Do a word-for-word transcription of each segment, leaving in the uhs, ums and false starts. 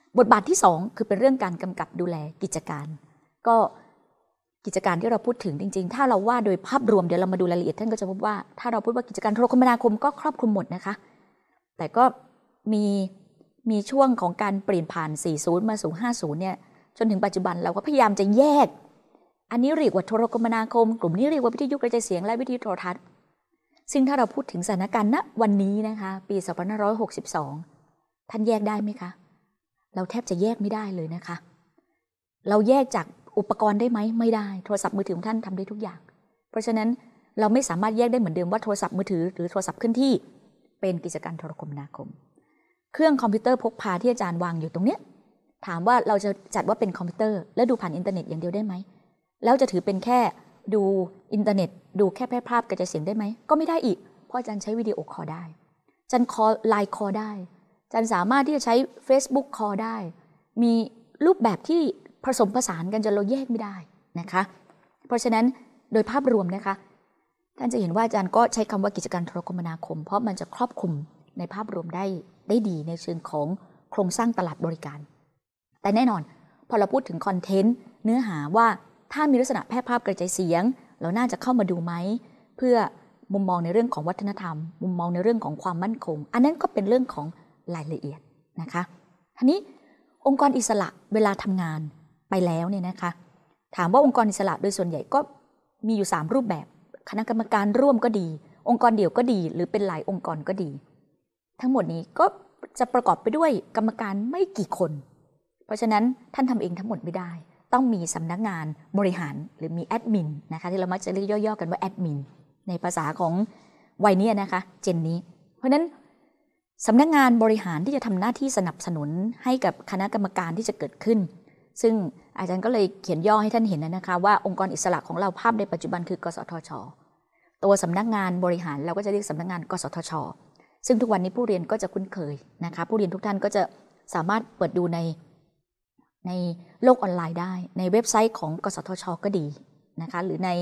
บทบาทที่สองคือเป็นเรื่องการกำกับดูแลกิจการก็กิจการที่เราพูดถึงจริงๆถ้าเราว่าโดยภาพรวมเดี๋ยวเรามาดูรายละเอียดท่านก็จะพบว่าถ้าเราพูดว่ากิจการโทรคมนาคมก็ครอบคลุมหมดนะคะแต่ก็มีมีช่วงของการเปลี่ยนผ่านสี่สิบมาสู่ห้าสิบเนี่ยจนถึงปัจจุบันเราก็พยายามจะแยกอันนี้เรียกว่าโทรคมนาคมกลุ่มนี้เรียกว่าวิทยุกระจายเสียงและวิทยุโทรทัศน์ซึ่งถ้าเราพูดถึงสถานการณ์ณวันนี้นะคะปีสองพันห้าร้อยหกสิบสองท่านแยกได้ไหมคะเราแทบจะแยกไม่ได้เลยนะคะเราแยกจากอุปกรณ์ได้ไหมไม่ได้โทรศัพท์มือถือของท่านทำได้ทุกอย่างเพราะฉะนั้นเราไม่สามารถแยกได้เหมือนเดิมว่าโทรศัพท์มือถือหรือโทรศัพท์เคลื่อนที่เป็นกิจการโทรคมนาคมเครื่องคอมพิวเตอร์พกพาที่อาจารย์วางอยู่ตรงเนี้ยถามว่าเราจะจัดว่าเป็นคอมพิวเตอร์และดูผ่านอินเทอร์เน็ตอย่างเดียวได้ไหมแล้วจะถือเป็นแค่ดูอินเทอร์เน็ตดูแค่แพร่ภาพกระจายเสียงได้ไหมก็ไม่ได้อีกเพราะอาจารย์ใช้วิดีโอคอลได้อาจารย์คอลไลน์คอลได้อาจารย์สามารถที่จะใช้ Facebook คอลได้มีรูปแบบที่ผสมผสานกันจนเราแยกไม่ได้นะคะเพราะฉะนั้นโดยภาพรวมนะคะท่านจะเห็นว่าอาจารย์ก็ใช้คำว่ากิจการโทรคมนาคมเพราะมันจะครอบคลุมในภาพรวมได้ได้ดีในเชิงของโครงสร้างตลาดบริการแต่แน่นอนพอเราพูดถึงคอนเทนต์เนื้อหาว่าถ้ามีลักษณะแพร่ภาพกระจายเสียงเราน่าจะเข้ามาดูไหมเพื่อมุมมองในเรื่องของวัฒนธรรมมุมมองในเรื่องของความมั่นคงอันนั้นก็เป็นเรื่องของรายละเอียดนะคะทีนี้องค์กรอิสระเวลาทำงานไปแล้วเนี่ยนะคะถามว่าองค์กรอิสระโดยส่วนใหญ่ก็มีอยู่สามรูปแบบคณะกรรมการร่วมก็ดีองค์กรเดี่ยวก็ดีหรือเป็นหลายองค์กรก็ดีทั้งหมดนี้ก็จะประกอบไปด้วยกรรมการไม่กี่คนเพราะฉะนั้นท่านทำเองทั้งหมดไม่ได้ต้องมีสำนักงานบริหารหรือมีแอดมินนะคะที่เรามักจะเรียกย่อๆกันว่าแอดมินในภาษาของวัยนี้นะคะเจนนี้เพราะฉะนั้นสำนักงานบริหารที่จะทำหน้าที่สนับสนุนให้กับคณะกรรมการที่จะเกิดขึ้นซึ่งอาจารย์ก็เลยเขียนย่อให้ท่านเห็นนะคะว่าองค์กรอิสระของเราภาพในปัจจุบันคือกสทช.ตัวสำนักงานบริหารเราก็จะเรียกสำนักงานกสทช.ซึ่งทุกวันนี้ผู้เรียนก็จะคุ้นเคยนะคะผู้เรียนทุกท่านก็จะสามารถเปิดดูในในโลกออนไลน์ได้ในเว็บไซต์ของกสทช.ก็ดีนะคะหรือใน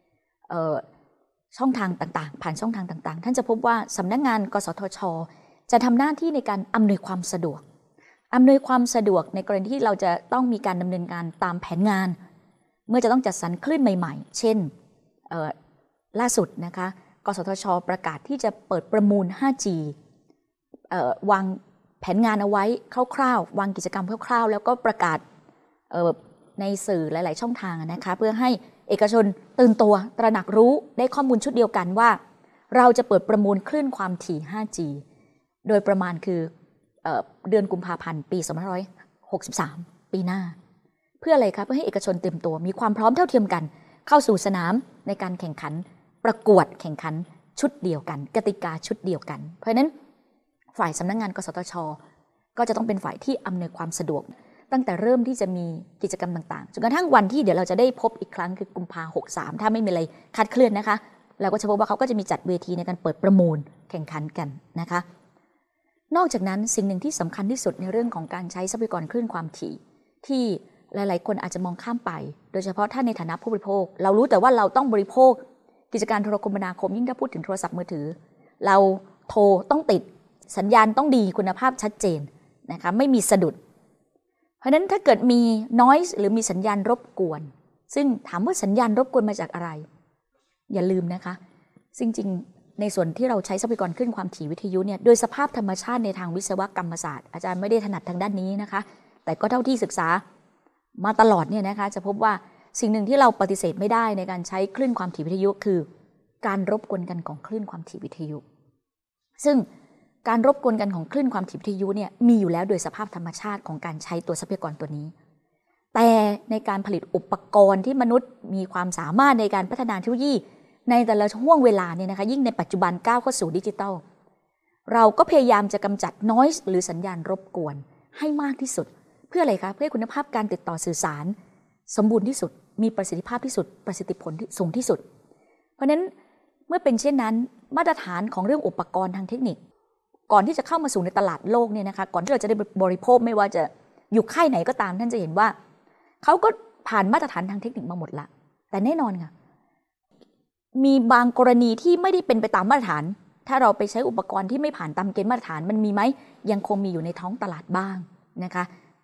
ช่องทางต่างๆผ่านช่องทางต่างๆท่านจะพบว่าสำนักงานกสทช.จะทำหน้าที่ในการอำนวยความสะดวกอำนวยความสะดวกในกรณีที่เราจะต้องมีการดำเนินการตามแผนงานเมื่อจะต้องจัดสรรคลื่นใหม่ๆเช่นล่าสุดนะคะกสทช.ประกาศที่จะเปิดประมูล ห้าจี วางแผนงานเอาไว้คร่าวๆวางกิจกรรมคร่าวๆแล้วก็ประกาศในสื่อหลายๆช่องทางนะคะเพื่อให้เอกชนตื่นตัวตระหนักรู้ได้ข้อมูลชุดเดียวกันว่าเราจะเปิดประมูลคลื่นความถี่ ห้าจี โดยประมาณคือเอ่อเดือนกุมภาพันธ์ปีสองพันห้าร้อยหกสิบสามปีหน้าเพื่ออะไรคะเพื่อให้เอกชนเตรียมตัวมีความพร้อมเท่าเทียมกันเข้าสู่สนามในการแข่งขันประกวดแข่งขันชุดเดียวกันกติกาชุดเดียวกันเพราะฉะนั้นฝ่ายสำนักงานกสทช.ก็จะต้องเป็นฝ่ายที่อำนวยความสะดวกตั้งแต่เริ่มที่จะมีกิจกรรมต่างๆจนกระทั่งวันที่เดี๋ยวเราจะได้พบอีกครั้งคือกุมภาพันธ์หกสิบสามถ้าไม่มีอะไรคาดเคลื่อนนะคะเราก็จะพบว่าเขาก็จะมีจัดเวทีในการเปิดประมูลแข่งขันกันนะคะนอกจากนั้นสิ่งหนึ่งที่สำคัญที่สุดในเรื่องของการใช้ทรัพยากรคลื่นความถี่ที่หลายๆคนอาจจะมองข้ามไปโดยเฉพาะท่านในฐานะผู้บริโภคเรารู้แต่ว่าเราต้องบริโภคกิจการโทรคมนาคมยิ่งถ้าพูดถึงโทรศัพท์มือถือเราโทรต้องติดสัญญาณต้องดีคุณภาพชัดเจนนะคะไม่มีสะดุดเพราะฉะนั้นถ้าเกิดมี noise หรือมีสัญญาณรบกวนซึ่งถามว่าสัญญาณรบกวนมาจากอะไรอย่าลืมนะคะจริงๆในส่วนที่เราใช้ทรัพยากรคลื่นความถี่วิทยุเนี่ยโดยสภาพธรรมชาติในทางวิศวกรรมศาสตร์อาจารย์ไม่ได้ถนัดทางด้านนี้นะคะแต่ก็เท่าที่ศึกษามาตลอดเนี่ยนะคะจะพบว่าสิ่งหนึ่งที่เราปฏิเสธไม่ได้ในการใช้คลื่นความถี่วิทยุคือการรบกวนกันของคลื่นความถี่วิทยุซึ่งการรบกวนกันของคลื่นความถี่วิทยุเนี่ยมีอยู่แล้วโดยสภาพธรรมชาติของการใช้ตัวทรัพยากรตัวนี้แต่ในการผลิตอุปกรณ์ที่มนุษย์มีความสามารถในการพัฒนาเทคโนโลยีในแต่ละห่วงเวลาเนี่ยนะคะยิ่งในปัจจุบันก้าวเข้าสู่ดิจิทัลเราก็พยายามจะกำจัด noise หรือสัญญาณรบกวนให้มากที่สุดเพื่ออะไรคะเพื่อคุณภาพการติดต่อสื่อสารสมบูรณ์ที่สุดมีประสิทธิภาพที่สุดประสิทธิผลที่สูงที่สุดเพราะฉะนั้นเมื่อเป็นเช่นนั้นมาตรฐานของเรื่องอุปกรณ์ทางเทคนิคก่อนที่จะเข้ามาสู่ในตลาดโลกเนี่ยนะคะก่อนที่เราจะได้บริโภคไม่ว่าจะอยู่ค่ายไหนก็ตามท่านจะเห็นว่าเขาก็ผ่านมาตรฐานทางเทคนิคมาหมดละแต่แน่นอนค่ะมีบางกรณีที่ไม่ได้เป็นไปตามมาตรฐานถ้าเราไปใช้อุปกรณ์ที่ไม่ผ่านตามเกณฑ์มาตรฐานมันมีไหมยังคงมีอยู่ในท้องตลาดบ้างนะคะ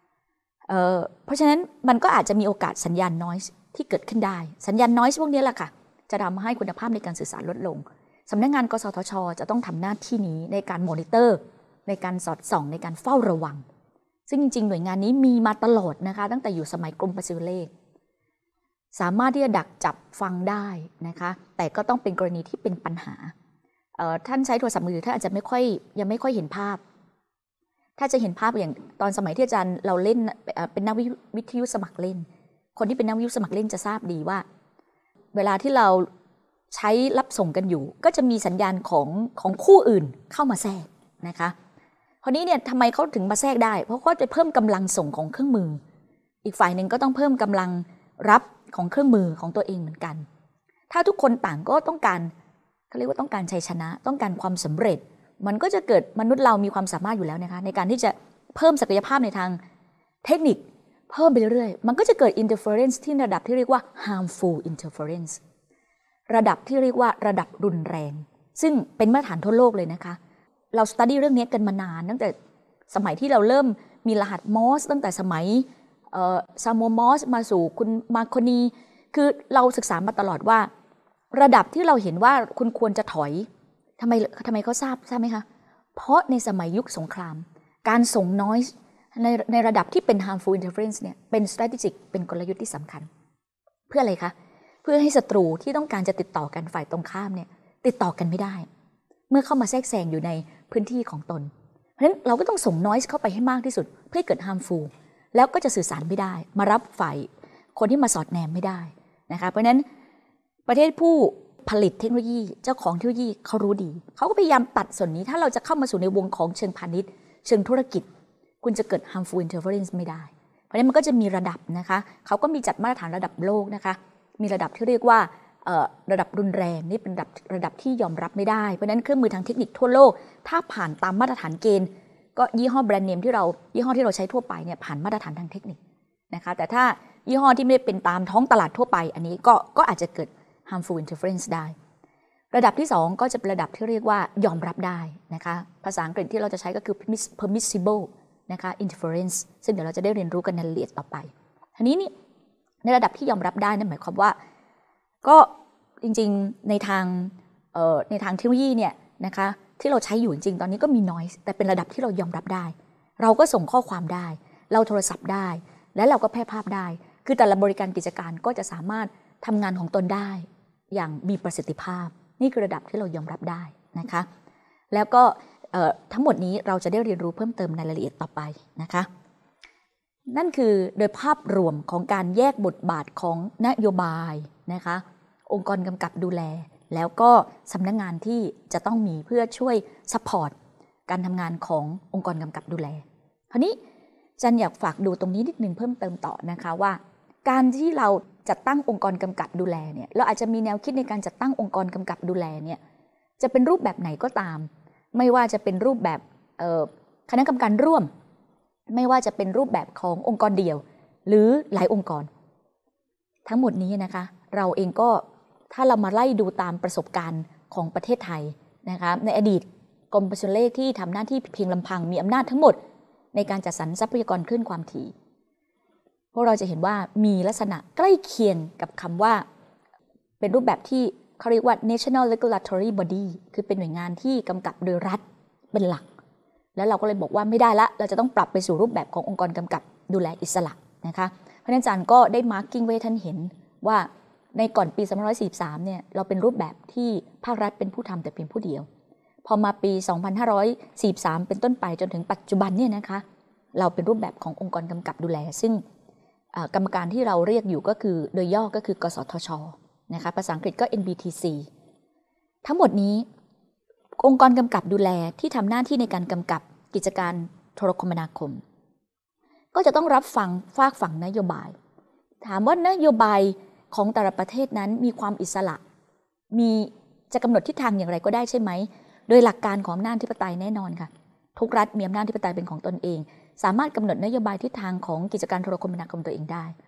เอ่อเพราะฉะนั้นมันก็อาจจะมีโอกาสสัญญาณ noise ที่เกิดขึ้นได้สัญญาณ noise พวกนี้แหละค่ะจะทำให้คุณภาพในการสื่อสารลดลงสำนักงานกสทช.จะต้องทำหน้าที่นี้ในการมอนิเตอร์ในการสอดส่องในการเฝ้าระวังซึ่งจริงๆหน่วยงานนี้มีมาตลอดนะคะตั้งแต่อยู่สมัยกรมประสิวเลขสามารถที่จะดักจับฟังได้นะคะแต่ก็ต้องเป็นกรณีที่เป็นปัญหาท่านใช้โทรศัพท์มือถือท่านอาจจะไม่ค่อยยังไม่ค่อยเห็นภาพถ้าจะเห็นภาพอย่างตอนสมัยที่อาจารย์เราเล่นเป็นนักวิทยุสมัครเล่นคนที่เป็นนักวิทยุสมัครเล่นจะทราบดีว่าเวลาที่เราใช้รับส่งกันอยู่ก็จะมีสัญญาณของของคู่อื่นเข้ามาแทรกนะคะคราวนี้เนี่ยทำไมเขาถึงมาแทรกได้เพราะเขาจะเพิ่มกำลังส่งของเครื่องมืออีกฝ่ายหนึ่งก็ต้องเพิ่มกำลังรับของเครื่องมือของตัวเองเหมือนกันถ้าทุกคนต่างก็ต้องการเขาเรียกว่าต้องการชัยชนะต้องการความสำเร็จมันก็จะเกิดมนุษย์เรามีความสามารถอยู่แล้วนะคะในการที่จะเพิ่มศักยภาพในทางเทคนิคเพิ่มไปเรื่อยๆมันก็จะเกิด interference ที่ระดับที่เรียกว่า harmful interference ระดับที่เรียกว่าระดับรุนแรงซึ่งเป็นมาตรฐานทั่วโลกเลยนะคะเรา study เรื่องนี้กันมานานตั้งแต่สมัยที่เราเริ่มมีรหัสมอสตั้งแต่สมัยซาโมมอสมาสู่คุณมาโคนีคือเราศึกษามาตลอดว่าระดับที่เราเห็นว่าคุณควรจะถอยทำไมทำไมเขาทราบทราบไหมคะเพราะในสมัยยุคสงครามการส่ง noise ในในระดับที่เป็น harmful interference เนี่ยเป็น strategic เป็นกลยุทธ์ที่สำคัญเพื่ออะไรคะเพื่อให้ศัตรูที่ต้องการจะติดต่อกันฝ่ายตรงข้ามเนี่ยติดต่อกันไม่ได้เมื่อเข้ามาแทรกแซงอยู่ในพื้นที่ของตนเพราะฉะนั้นเราก็ต้องส่ง noise เข้าไปให้มากที่สุดเพื่อให้เกิด harmful แล้วก็จะสื่อสารไม่ได้มารับฝ่ายคนที่มาสอดแนมไม่ได้นะคะเพราะฉะนั้นประเทศผู้ผลิตเทคโนโลยีเจ้าของเทคโนโลยีเขารู้ดีเขาก็พยายามตัดส่วนนี้ถ้าเราจะเข้ามาสู่ในวงของเชิงพาณิชย์เชิงธุรกิจคุณจะเกิด harmful interference ไม่ได้เพราะฉะนั้นมันก็จะมีระดับนะคะเขาก็มีจัดมาตรฐานระดับโลกนะคะมีระดับที่เรียกว่าระดับรุนแรงนี่เป็นระดับระดับที่ยอมรับไม่ได้เพราะฉะนั้นเครื่องมือทางเทคนิคทั่วโลกถ้าผ่านตามมาตรฐานเกณฑ์ก็ยี่ห้อแบรนด์เนมที่เรายี่ห้อที่เราใช้ทั่วไปเนี่ยผ่านมาตรฐานทางเทคนิคนะคะแต่ถ้ายี่ห้อที่ไม่ได้เป็นตามท้องตลาดทั่วไปอันนี้ก็ก็อาจจะเกิด harmful interference ได้ระดับที่สองก็จะเป็นระดับที่เรียกว่ายอมรับได้นะคะภาษาอังกฤษที่เราจะใช้ก็คือ permissible นะคะ interference ซึ่งเดี๋ยวเราจะได้เรียนรู้กันในรายละเอียดต่อไปทีนี้นี่ในระดับที่ยอมรับได้นั่นหมายความว่าก็จริงๆในทางในทางเทคโนโลยีเนี่ยนะคะที่เราใช้อยู่จริงๆตอนนี้ก็มี noise แต่เป็นระดับที่เรายอมรับได้เราก็ส่งข้อความได้เราโทรศัพท์ได้และเราก็แพร่ภาพได้คือแต่ละบริการกิจการก็จะสามารถทำงานของตนได้อย่างมีประสิทธิภาพนี่คือระดับที่เรายอมรับได้นะคะแล้วก็ทั้งหมดนี้เราจะได้เรียนรู้เพิ่มเติมในรายละเอียดต่อไปนะคะนั่นคือโดยภาพรวมของการแยกบทบาทของนโยบายนะคะองค์กรกำกับดูแลแล้วก็สำนักงานที่จะต้องมีเพื่อช่วยซัพพอร์ตการทำงานขององค์กรกำกับดูแลคราวนี้จันอยากฝากดูตรงนี้นิดนึงเพิ่มเติมต่อนะคะว่าการที่เราจัดตั้งองค์กรกำกับดูแลเนี่ยเราอาจจะมีแนวคิดในการจัดตั้งองค์กรกำกับดูแลเนี่ยจะเป็นรูปแบบไหนก็ตามไม่ว่าจะเป็นรูปแบบคณะกรรมการร่วมไม่ว่าจะเป็นรูปแบบขององค์กรเดียวหรือหลายองค์กรทั้งหมดนี้นะคะเราเองก็ถ้าเรามาไล่ดูตามประสบการณ์ของประเทศไทยนะคะในอดีตกรมประชาเลขที่ทำหน้าที่เพียงลำพังมีอำนาจทั้งหมดในการจัดสรรทรัพยากรคลื่นความถี่พวกเราจะเห็นว่ามีลักษณะใกล้เคียงกับคำว่าเป็นรูปแบบที่เขาเรียกว่า national regulatory body คือเป็นหน่วยงานที่กำกับโดยรัฐเป็นหลักแล้วเราก็เลยบอกว่าไม่ได้ละเราจะต้องปรับไปสู่รูปแบบขององค์กรกำกับดูแลอิสระนะคะเพราะฉะนั้นอาจารย์ก็ได้มาร์กิ้งไว้ท่านเห็นว่าในก่อนปีสองพันห้าร้อยสี่สิบสามเนี่ยเราเป็นรูปแบบที่ภาครัฐเป็นผู้ทำแต่เพียงผู้เดียวพอมาปีสองพันห้าร้อยสี่สิบสามเป็นต้นไปจนถึงปัจจุบันเนี่ยนะคะเราเป็นรูปแบบขององค์กรกำกับดูแลซึ่งกรรมการที่เราเรียกอยู่ก็คือโดยย่อก็คือกสทช.นะคะภาษาอังกฤษก็ เอ็น บี ที ซี ทั้งหมดนี้องค์กรกำกับดูแลที่ทำหน้าที่ในการกำกับกิจการโทรคมนาคมก็จะต้องรับฟังฝากฝั่งนโยบายถามว่านโยบายของแต่ละประเทศนั้นมีความอิสระมีจะกำหนดทิศทางอย่างไรก็ได้ใช่ไหมโดยหลักการของอำนาจอธิปไตยแน่นอนค่ะทุกรัฐมีอำนาจอธิปไตยเป็นของตนเองสามารถกำหนดนโยบายทิศทางของกิจการโทรคมนาคมตัวเองได้